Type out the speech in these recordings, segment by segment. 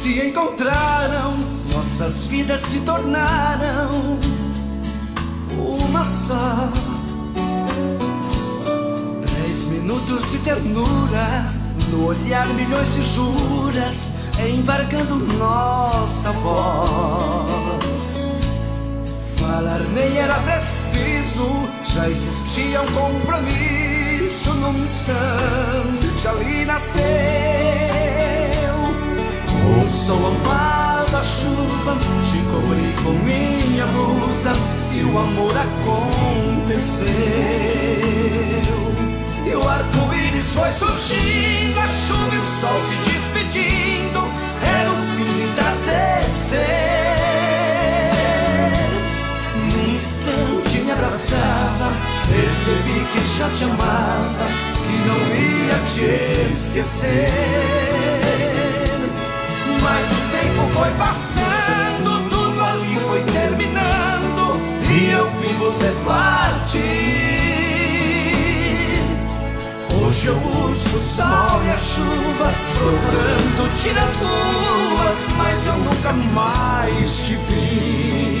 se encontraram, nossas vidas se tornaram uma só. 10 minutos de ternura, no olhar milhões de juras, embargando nossa voz. Falar nem era preciso, já existia um compromisso. Num instante ali nasceu o sol amado, a chuva, te cobri com minha blusa e o amor aconteceu. E o arco-íris foi surgindo, a chuva e o sol se despedindo, era o fim do entardecer. Num instante me abraçava, percebi que já te amava, que não ia te esquecer. Mas o tempo foi passando, tudo ali foi terminando, e eu vi você partir. Hoje eu busco o sol e a chuva, procurando-te nas ruas, mas eu nunca mais te vi.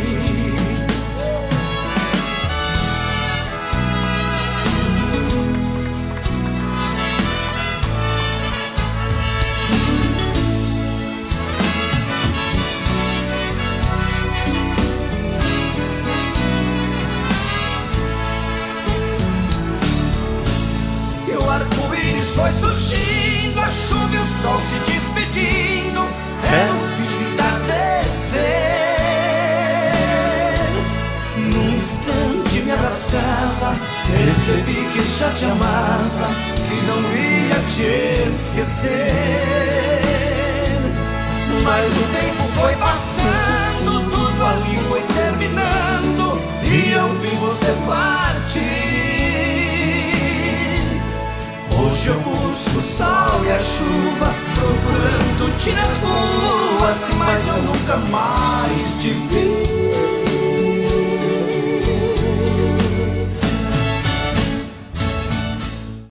Foi surgindo, a chuva e o sol se despedindo, era o fim do entardecer. Num instante me abraçava, percebi que já te amava, que não ia te esquecer. Mas o tempo foi passando, tudo ali foi terminando, e eu vi você partir. Hoje eu busco o sol e a chuva, procurando-te nas ruas, mas eu nunca mais